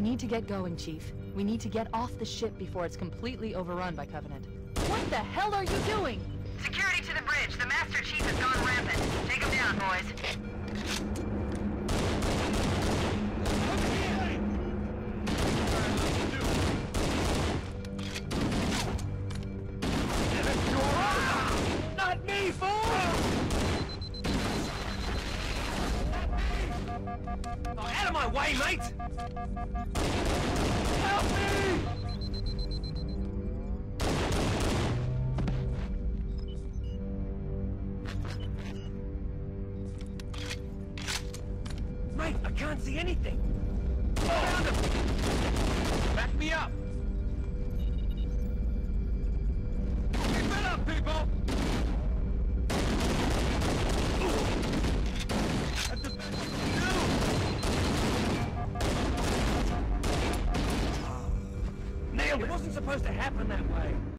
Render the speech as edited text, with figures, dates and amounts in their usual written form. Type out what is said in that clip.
need to get going, Chief. We need to get off the ship before it's completely overrun by Covenant. What the hell are you doing? Security to the bridge. The Master Chief has gone rampant. Take him down, boys. Not me, fool! Oh, out of my way, mate! Help me! Mate, I can't see anything! Found him! Back me up! Keep it up, people! That's the best you can do! Nailed it! It wasn't supposed to happen that way!